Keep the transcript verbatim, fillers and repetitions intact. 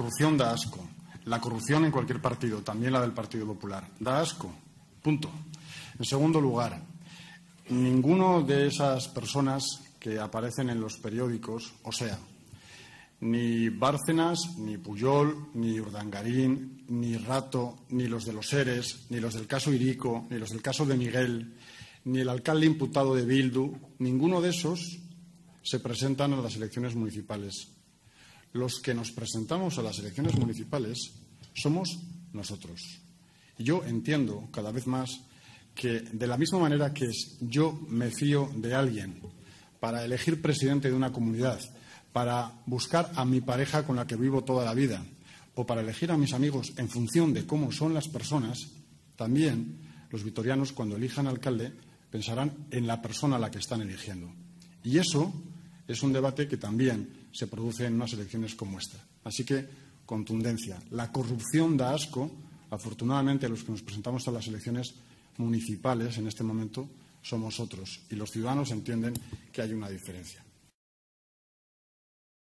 corrupción da asco. La corrupción en cualquier partido, también la del Partido Popular, da asco. Punto. En segundo lugar, ninguno de esas personas que aparecen en los periódicos, o sea, ni Bárcenas, ni Pujol, ni Urdangarín, ni Rato, ni los de los ERES, ni los del caso Hiriko, ni los del caso de Miguel, ni el alcalde imputado de Bildu, ninguno de esos se presentan a las elecciones municipales. Los que nos presentamos a las elecciones municipales somos nosotros. Y yo entiendo cada vez más que, de la misma manera que yo me fío de alguien para elegir presidente de una comunidad, para buscar a mi pareja con la que vivo toda la vida o para elegir a mis amigos en función de cómo son las personas, también los vitorianos, cuando elijan alcalde, pensarán en la persona a la que están eligiendo. Y eso es un debate que también se produce en unas elecciones como esta. Así que, contundencia. La corrupción da asco. Afortunadamente, los que nos presentamos a las elecciones municipales en este momento somos otros y los ciudadanos entienden que hay una diferencia.